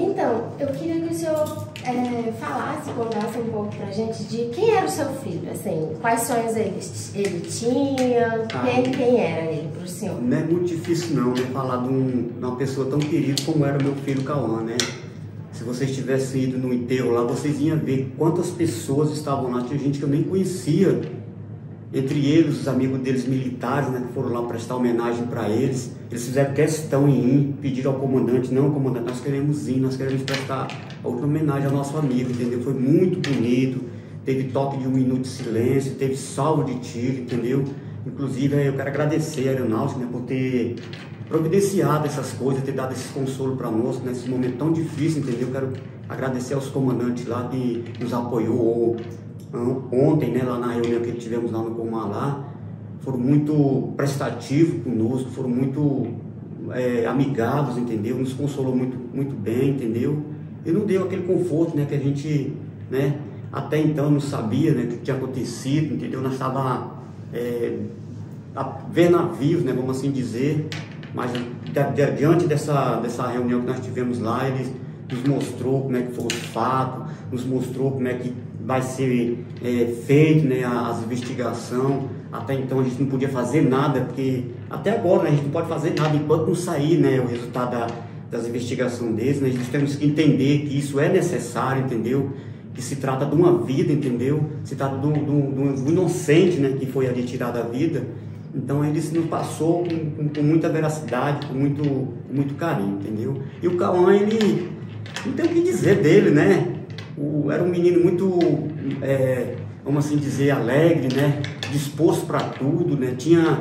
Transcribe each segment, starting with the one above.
Então, eu queria que o senhor falasse, contasse um pouco pra gente de quem era o seu filho, assim, quais sonhos ele tinha, quem era ele pro senhor? Não é muito difícil não, né, falar de uma pessoa tão querida como era meu filho Cauã, né? Se vocês tivessem ido no enterro lá, vocês iam ver quantas pessoas estavam lá. Tinha gente que eu nem conhecia, entre eles, os amigos deles militares, né, que foram lá prestar homenagem para eles. Eles fizeram questão em ir, pediram ao comandante: não, comandante, nós queremos ir, nós queremos prestar a última homenagem ao nosso amigo, entendeu? Foi muito bonito, teve toque de 1 minuto de silêncio, teve salvo de tiro, entendeu? Inclusive, eu quero agradecer a Aeronáutica, né, por ter providenciado essas coisas, ter dado esse consolo para nós nesse momento tão difícil, entendeu? Quero agradecer aos comandantes lá que nos apoiou ontem, né, lá na reunião que tivemos lá no Comar lá. Foram muito prestativos conosco, foram muito amigáveis, entendeu? Nos consolou muito, muito bem, entendeu? E não deu aquele conforto, né, que a gente, né, até então não sabia, né, o que tinha acontecido, entendeu? Nós estávamos a ver navios, né, vamos assim dizer. Mas diante dessa reunião que nós tivemos lá, ele nos mostrou como é que foi o fato, nos mostrou como é que vai ser feito, né, as investigações. Até então a gente não podia fazer nada, porque até agora, né, a gente não pode fazer nada enquanto não sair, né, o resultado das investigações deles, né. A gente temos que entender que isso é necessário, entendeu? Que se trata de uma vida, entendeu? Se trata de um inocente, né, que foi ali tirado a vida. Então ele nos passou com muita veracidade, com muito carinho, entendeu? E o Cauã, ele não tem o que dizer dele, né? Era um menino muito, vamos assim dizer, alegre, né? Disposto para tudo, né? Tinha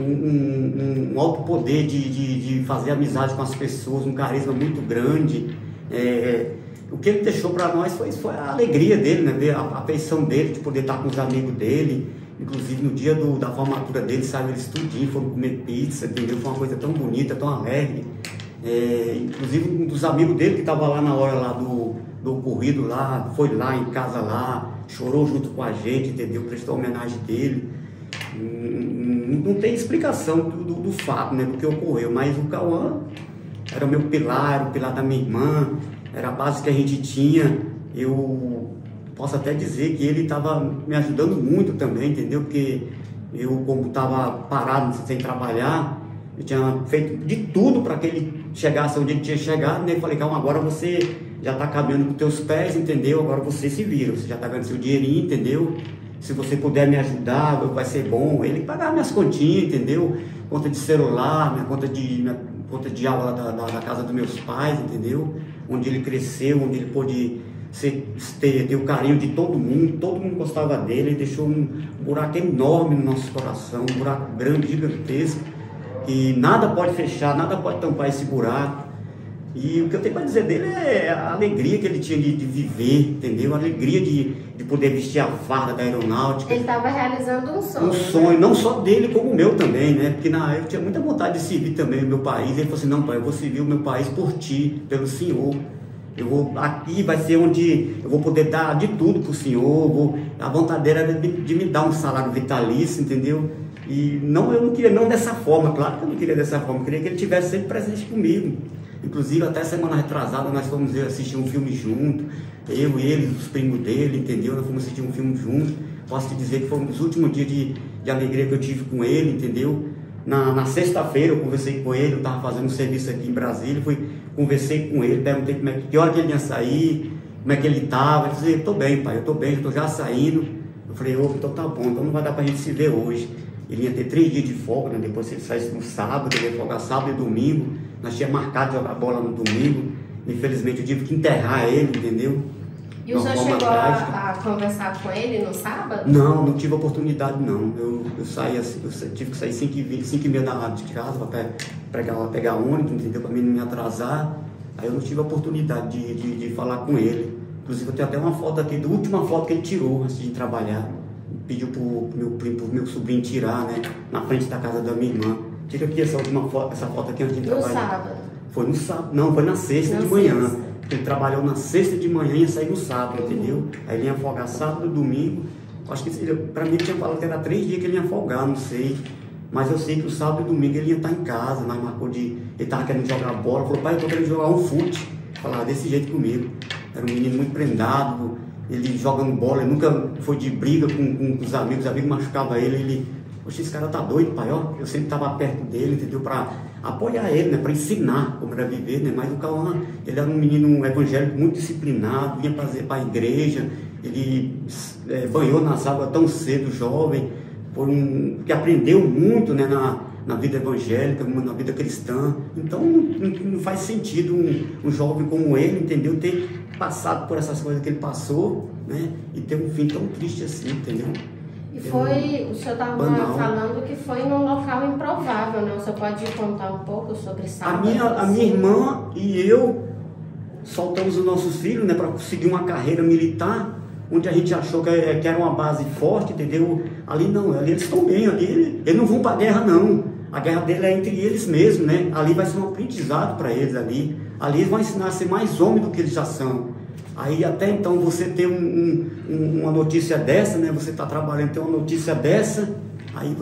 um alto poder de fazer amizade com as pessoas, um carisma muito grande. O que ele deixou para nós foi a alegria dele, né? Ver a afeição dele, de poder estar com os amigos dele. Inclusive no dia da formatura dele, saiu eles tudinho, foram comer pizza, entendeu? Foi uma coisa tão bonita, tão alegre. Inclusive um dos amigos dele que estava lá na hora lá do ocorrido lá, foi lá em casa lá, chorou junto com a gente, entendeu? Prestou homenagem dele. Não tem explicação do fato, né, do que ocorreu, mas o Cauã era o meu pilar, o pilar da minha irmã, era a base que a gente tinha. Eu posso até dizer que ele estava me ajudando muito também, entendeu? Porque eu, como estava parado, sem trabalhar, eu tinha feito de tudo para que ele chegasse onde ele tinha chegado, né? Eu falei: Calma, agora você já está caminhando com teus pés, entendeu? Agora você se vira, você já está ganhando seu dinheirinho, entendeu? Se você puder me ajudar, vai ser bom. Ele pagava minhas continhas, entendeu? Conta de celular, minha conta de aula da casa dos meus pais, entendeu? Onde ele cresceu, onde ele pôde ter o carinho de todo mundo gostava dele. Ele deixou um buraco enorme no nosso coração, um buraco grande, gigantesco, que nada pode fechar, nada pode tampar esse buraco. E o que eu tenho para dizer dele é a alegria que ele tinha de viver, entendeu? A alegria de poder vestir a farda da aeronáutica. Ele estava realizando um sonho. Um sonho, não só dele, como o meu também, né? Porque na época eu tinha muita vontade de servir também o meu país. Ele falou assim: não, pai, eu vou servir o meu país por ti, pelo senhor. Aqui vai ser onde eu vou poder dar de tudo pro senhor. A vontade dele era de me dar um salário vitalício, entendeu? E não, eu não queria não dessa forma, claro que eu não queria dessa forma, eu queria que ele estivesse sempre presente comigo. Inclusive até semana retrasada nós fomos assistir um filme junto, eu e ele, os primos dele, entendeu? Nós fomos assistir um filme junto. Posso te dizer que foi um dos últimos dias de alegria que eu tive com ele, entendeu? Na sexta-feira eu conversei com ele, eu estava fazendo um serviço aqui em Brasília, conversei com ele, perguntei que hora que ele ia sair, como é que ele estava. Ele disse: estou bem, pai, eu estou bem, eu estou já saindo. Eu falei: então tá bom, então não vai dar para a gente se ver hoje. Ele ia ter 3 dias de folga, né? Depois se ele saísse no sábado, ele ia folgar sábado e domingo. Nós tínhamos marcado de jogar bola no domingo. Infelizmente eu tive que enterrar ele, entendeu? E o senhor chegou a conversar com ele no sábado? Não tive oportunidade não. Eu saí assim, eu tive que sair 5h30 da rádio de casa para pegar ônibus, entendeu? Para mim não me atrasar. Aí eu não tive a oportunidade de falar com ele. Inclusive eu tenho até uma foto aqui, da última foto que ele tirou antes de trabalhar. Pediu pro meu sobrinho tirar, né? Na frente da casa da minha irmã. Tira aqui essa foto aqui antes de trabalhar. No sábado? Foi no sábado, não, foi na sexta de manhã. Ele trabalhou na sexta de manhã e ia sair no sábado, entendeu? Aí ele ia folgar sábado, domingo. Acho que pra mim ele tinha falado que era 3 dias que ele ia folgar, não sei. Mas eu sei que o sábado e domingo ele ia estar em casa. Nós marcou ele tava querendo jogar bola. Falou: pai, eu tô querendo jogar um fute. falava desse jeito comigo. Era um menino muito prendado, ele jogando bola, ele nunca foi de briga com os amigos machucavam ele, poxa, esse cara tá doido, pai, ó. Eu sempre estava perto dele, entendeu? Para apoiar ele, né? Para ensinar como era viver, né? Mas o Cauã, ele era um menino evangélico muito disciplinado, ia para a igreja, ele banhou nas águas tão cedo, jovem, foi que aprendeu muito, né? Na vida evangélica, na vida cristã. Então não faz sentido um jovem como ele, entendeu? Ter passado por essas coisas que ele passou, né? E ter um fim tão triste assim, entendeu? E o senhor estava falando que foi num local improvável, né? O senhor pode contar um pouco sobre sábado? A minha irmã e eu soltamos os nossos filhos, né, para conseguir uma carreira militar, onde a gente achou que era uma base forte, entendeu? Ali não, ali eles estão bem, ali eles não vão para a guerra não, a guerra dele é entre eles mesmos, né? Ali vai ser um aprendizado para eles ali eles vão ensinar a ser mais homens do que eles já são. Aí até então você ter uma notícia dessa, né? Você está trabalhando, tem uma notícia dessa, aí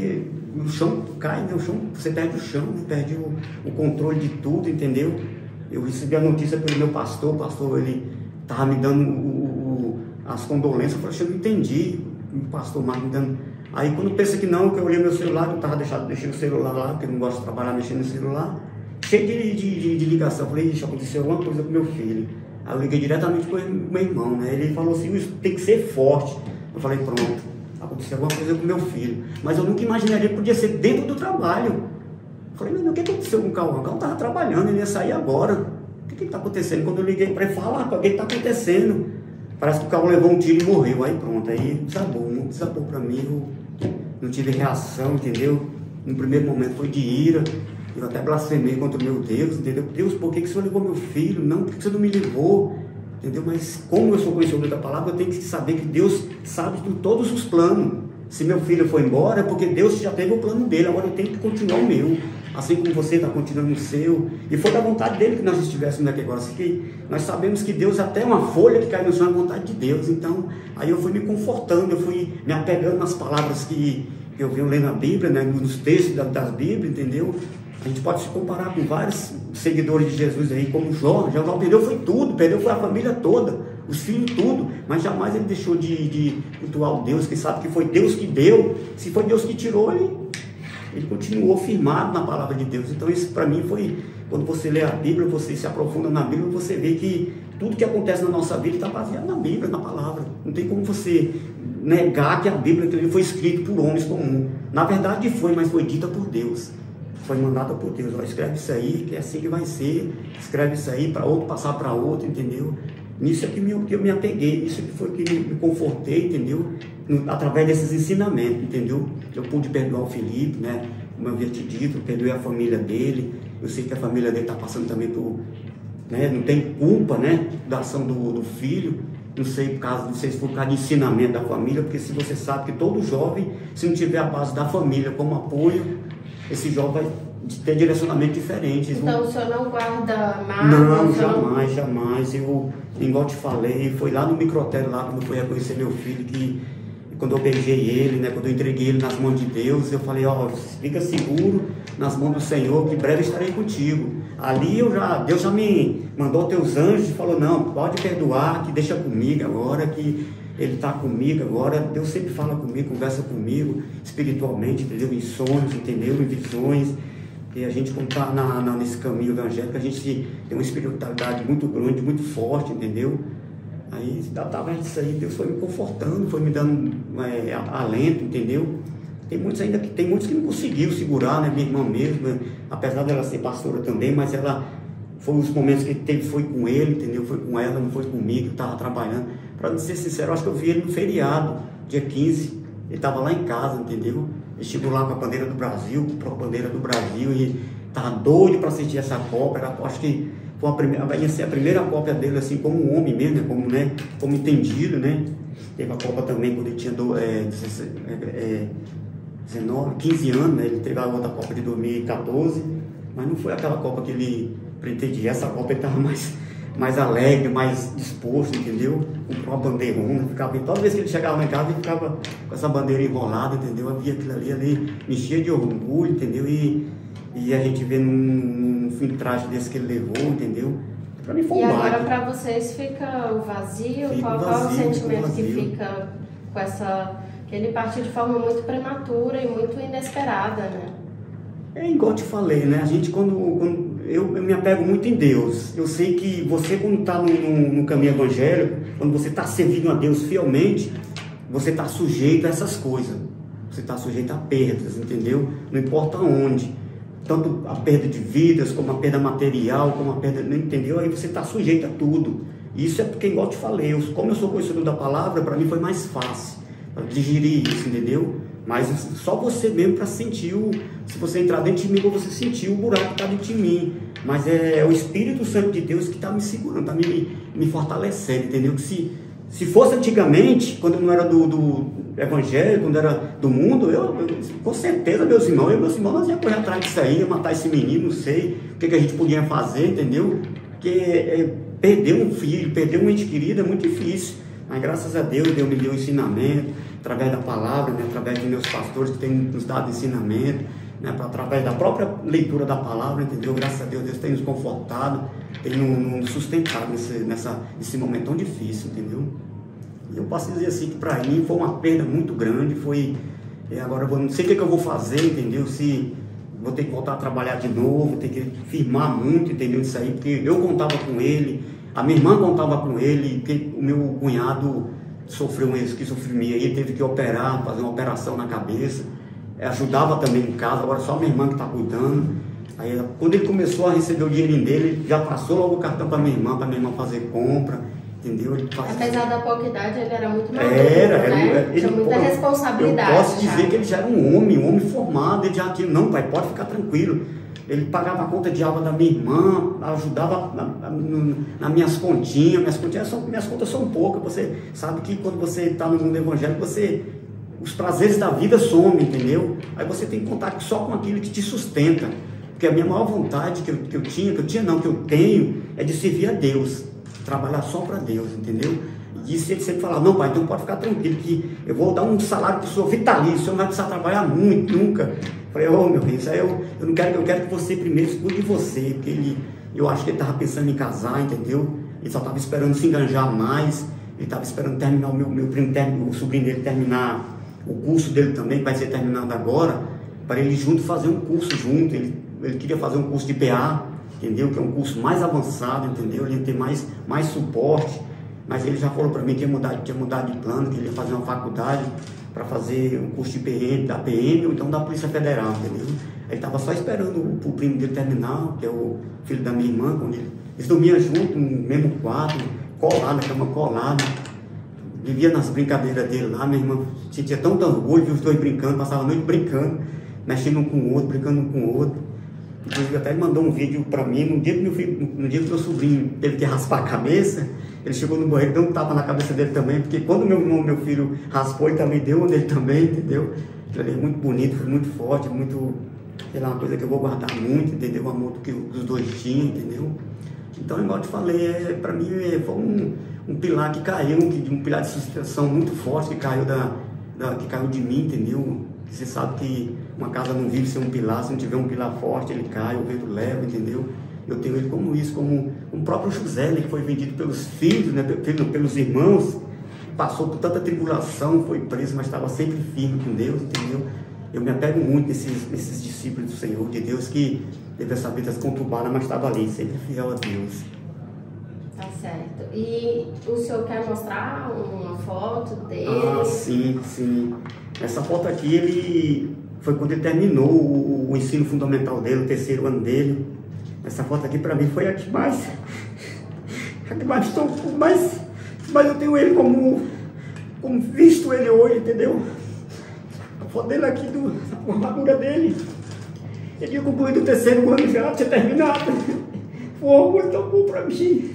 o chão cai, né? Você perde o chão, né? Perde o controle de tudo, entendeu? Eu recebi a notícia pelo meu pastor, o pastor ele estava me dando as condolências, eu falei, eu não entendi, o pastor Marcos me dando. Aí quando pensa que não, que eu olhei meu celular, eu estava deixando o celular lá, porque eu não gosto de trabalhar mexendo no celular, cheio de ligação, eu falei, ixi, aconteceu alguma coisa com meu filho. Aí eu liguei diretamente com o meu irmão, né? Ele falou assim, isso tem que ser forte. Eu falei, pronto, aconteceu alguma coisa com meu filho. Mas eu nunca imaginaria que podia ser dentro do trabalho. Eu falei, mas o que aconteceu com o Cauã? O Cauã estava trabalhando, ele ia sair agora. O que está acontecendo? Quando eu liguei para ele, falar, o que está acontecendo? Parece que o Cauã levou um tiro e morreu. Aí pronto, aí desabou, o mundo desabou para mim. Eu não tive reação, entendeu? No primeiro momento foi de ira. Eu até blasfemei contra o meu Deus, entendeu? Deus, por que o Senhor levou meu filho? Não, por que o Senhor não me levou? Entendeu? Mas como eu sou conhecedor da palavra, eu tenho que saber que Deus sabe de todos os planos. Se meu filho foi embora, é porque Deus já teve o plano dele, agora eu tenho que continuar o meu. Assim como você está continuando o seu. E foi da vontade dele que nós estivéssemos aqui agora. Assim, nós sabemos que Deus, até uma folha que cai no chão, é a vontade de Deus. Então, aí eu fui me confortando, eu fui me apegando nas palavras que eu venho lendo na Bíblia, né, nos textos das Bíblias, entendeu? A gente pode se comparar com vários seguidores de Jesus aí, como Jó. Já perdeu foi tudo, perdeu foi a família toda, os filhos tudo, mas jamais ele deixou de cultuar o Deus, que sabe que foi Deus que deu. Se foi Deus que tirou, ele continuou firmado na palavra de Deus. Então isso para mim foi, quando você lê a Bíblia, você se aprofunda na Bíblia, você vê que tudo que acontece na nossa vida está baseado na Bíblia, na palavra. Não tem como você negar que a Bíblia que foi escrita por homens comuns. Na verdade foi, mas foi dita por Deus. Foi mandada por Deus, ó, escreve isso aí, que é assim que vai ser, escreve isso aí para outro passar para outro, entendeu? Nisso é que eu me apeguei, isso que foi que me confortei, entendeu? Através desses ensinamentos, entendeu? Eu pude perdoar o Felipe, né? Como eu havia te dito, perdoei a família dele, eu sei que a família dele está passando também por, né? Não tem culpa, né? Da ação do filho, não sei se for por causa de ensinamento da família, porque se você sabe que todo jovem, se não tiver a base da família como apoio, esse jovem vai ter direcionamento diferente. Então o senhor não guarda mágoa? Não, jamais. Eu, igual te falei, foi lá no microtério, lá quando eu fui reconhecer meu filho, que quando eu beijei ele, né, quando eu entreguei ele nas mãos de Deus, eu falei, ó, fica seguro nas mãos do Senhor, que em breve estarei contigo. Ali Deus já me mandou teus anjos e falou, não, pode perdoar, que deixa comigo agora, que Ele está comigo agora. Deus sempre fala comigo, conversa comigo espiritualmente, entendeu? Em sonhos, entendeu? Em visões. E a gente, quando está nesse caminho evangélico, a gente tem uma espiritualidade muito grande, muito forte, entendeu? Aí estava isso aí, Deus foi me confortando, foi me dando alento, entendeu? Tem muitos que não conseguiram segurar, né? Minha irmã mesmo, né? Apesar dela ser pastora também, mas ela foi os momentos que teve, foi com ele, entendeu? Foi com ela, não foi comigo, estava trabalhando. Para ser sincero, acho que eu vi ele no feriado, dia 15, ele estava lá em casa, entendeu? Ele chegou lá com a bandeira do Brasil, com a bandeira do Brasil, e estava doido para assistir essa Copa. Acho que vai ser a primeira Copa dele, assim, como um homem mesmo, né? Como entendido, né? Teve a Copa também quando ele tinha 15 anos, né? Ele teve a outra Copa de 2014, mas não foi aquela Copa que ele pretendia. Essa Copa ele estava mais alegre, mais disposto, entendeu? Comprou uma bandeirona, toda vez que ele chegava lá em casa, ele ficava com essa bandeira enrolada, entendeu? Havia aquilo ali, me enchia de orgulho, entendeu? E a gente vê num filtragem desse que ele levou, entendeu? Para mim foi um E agora baque. para vocês fica o vazio? Fica Qual é o vazio, sentimento que vazio. fica com essa... que ele partiu de forma muito prematura e muito inesperada, né? É igual eu te falei, né? A gente quando eu me apego muito em Deus. Eu sei que você quando está no caminho evangélico, quando você está servindo a Deus fielmente, você está sujeito a essas coisas. Você está sujeito a perdas, entendeu? Não importa onde. Tanto a perda de vidas, como a perda material, como a perda... Entendeu? Aí você está sujeito a tudo. Isso é porque, igual eu te falei, como eu sou conhecedor da palavra, para mim foi mais fácil para digerir isso, entendeu? Mas só você mesmo para sentir se você entrar dentro de mim, você sentir o buraco que está dentro de mim. Mas é o Espírito Santo de Deus que está me segurando, está me fortalecendo, entendeu? Que se fosse antigamente, quando eu não era do evangelho, quando era do mundo, eu com certeza, meus irmãos nós íamos correr atrás disso aí, ia matar esse menino, não sei o que a gente podia fazer, entendeu? Porque perder um filho, perder um ente querido é muito difícil. Mas graças a Deus, Deus me deu um ensinamento, através da palavra, né, através de meus pastores que têm nos dado ensinamento, né, através da própria leitura da palavra, entendeu? Graças a Deus, Deus tem nos confortado, tem nos sustentado nesse momento tão difícil, entendeu? E eu posso dizer assim que para mim foi uma perda muito grande, agora eu não sei o que eu vou fazer, entendeu? Se vou ter que voltar a trabalhar de novo, ter que firmar muito, entendeu? Isso aí, porque eu contava com ele, a minha irmã contava com ele, porque o meu cunhado sofreu uma esquizofrenia, ele teve que operar, fazer uma operação na cabeça, ajudava também em casa, agora só a minha irmã que está cuidando. Aí quando ele começou a receber o dinheirinho dele, ele já passou logo o cartão para minha irmã fazer compra, entendeu? Apesar da pouca idade, ele era muito maduro, né? Tinha muita responsabilidade. Eu posso dizer que ele já era um homem formado, ele já tinha, não pai, pode ficar tranquilo. Ele pagava a conta de água da minha irmã, ajudava nas minhas continhas, minhas contas são poucas. Você sabe que quando você está no mundo evangélico, os prazeres da vida somem, entendeu? Aí você tem contato só com aquilo que te sustenta. Porque a minha maior vontade que eu tenho, é de servir a Deus, trabalhar só para Deus, entendeu? E ele sempre falava, não pai, então pode ficar tranquilo, que eu vou dar um salário para o senhor vitalício, o senhor não vai precisar trabalhar muito, nunca. Falei, meu filho, isso aí eu quero que você primeiro cuide de você, porque eu acho que ele estava pensando em casar, entendeu? Ele só estava esperando se enganjar mais, ele estava esperando terminar o sobrinho dele terminar o curso dele também, que vai ser terminado agora, para ele fazer um curso junto, ele queria fazer um curso de PA, entendeu? Que é um curso mais avançado, entendeu? Ele ia ter mais suporte, mas ele já falou para mim que ia mudar de plano, que ele ia fazer uma faculdade para fazer um curso de PM, da PM ou então da Polícia Federal, entendeu? Ele estava só esperando o primo dele terminar, que é o filho da minha irmã, quando eles dormiam juntos no mesmo quarto, colado, na cama colada, vivia nas brincadeiras dele lá, minha irmã sentia tanto orgulho, viu os dois brincando, passava a noite brincando, mexendo um com o outro, brincando um com o outro. Inclusive até ele mandou um vídeo para mim, no dia que meu sobrinho teve que raspar a cabeça, ele chegou no banheiro, deu um tapa na cabeça dele também, porque quando meu filho raspou, ele também deu um dele também, entendeu? Ele é muito bonito, foi muito forte, muito, sei lá, uma coisa que eu vou guardar muito, entendeu? O amor que os dois tinham, entendeu? Então, igual eu te falei, para mim foi um pilar que caiu, um pilar de sustentação muito forte que caiu que caiu de mim, entendeu? Você sabe que uma casa não vive sem um pilar, se não tiver um pilar forte, ele cai, o vento leva, entendeu? Eu tenho ele como isso, como o próprio José, né, que foi vendido pelos filhos, né, pelos irmãos, passou por tanta tribulação, foi preso, mas estava sempre firme com Deus, entendeu? Eu me apego muito nesses discípulos do Senhor, de Deus, que teve essa vida conturbada, mas estava ali, sempre fiel a Deus. Tá certo. E o senhor quer mostrar uma foto dele? Ah, sim. Essa foto aqui, foi quando ele terminou o ensino fundamental dele, o 3º ano dele. Essa foto aqui para mim foi a que mais estou, mas eu tenho ele como visto ele hoje, entendeu? A foto dele aqui, a armadura dele, ele tinha concluído o 3º ano já, tinha terminado. Foi uma coisa tão boa para mim.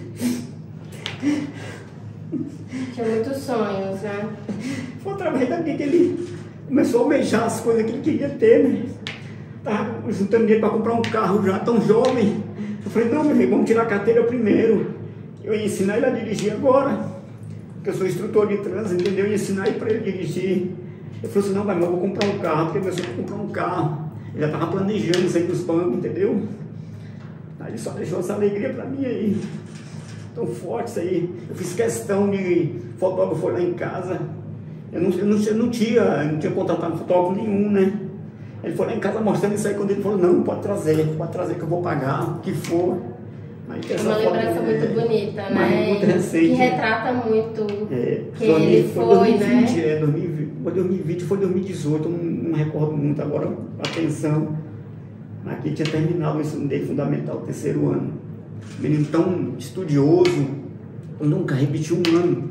Tinha muitos sonhos, né? Foi através daqui que ele começou a almejar as coisas que ele queria ter, né? Estava juntando dinheiro para comprar um carro já, tão jovem. Eu falei, não, meu irmão, vamos tirar a carteira primeiro. Eu ia ensinar ele a dirigir agora, porque eu sou instrutor de trânsito, entendeu? Eu ia ensinar ele para ele dirigir. Eu falei assim, não, mas eu vou comprar um carro, porque meu sonho é comprar um carro. Ele já estava planejando isso aí dos bancos, entendeu? Aí ele só deixou essa alegria para mim aí. tão forte isso aí. Eu fiz questão de fotógrafo lá em casa. Eu não tinha contratado fotógrafo nenhum, né? Ele foi lá em casa mostrando isso aí, quando ele falou, não, pode trazer que eu vou pagar, o que for. É uma lembrança muito bonita, né? Muito recente. Que retrata muito quem ele foi, 2020, né? 2020, foi 2018, eu não recordo muito agora a atenção. Aqui tinha terminado o ensino dele fundamental, o 3º ano. Menino tão estudioso, nunca repetiu um ano,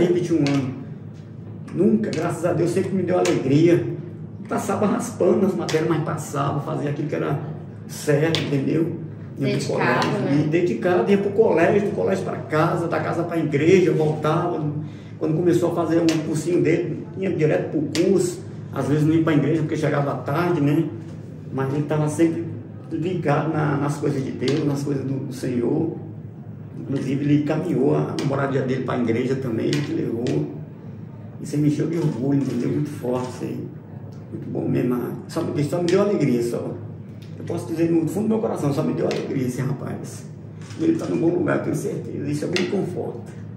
nunca, graças a Deus, sempre me deu alegria. Passava raspando as matérias, mas passava, fazia aquilo que era certo, entendeu? Dedicado, né? Dedicado, ia pro colégio, do colégio para casa, da casa para a igreja, voltava. Quando começou a fazer um cursinho dele, ia direto pro curso, às vezes não ia para a igreja porque chegava à tarde, né? Mas ele estava sempre ligado nas coisas de Deus, nas coisas do Senhor. Inclusive ele caminhou a moradia dele para a igreja também, ele que levou. Isso aí me encheu de orgulho, entendeu? Muito forte isso aí. Muito bom mesmo. Só me deu alegria só. Eu posso dizer no fundo do meu coração, só me deu alegria esse rapaz. Ele está num bom lugar, tenho certeza. Isso é bem conforto.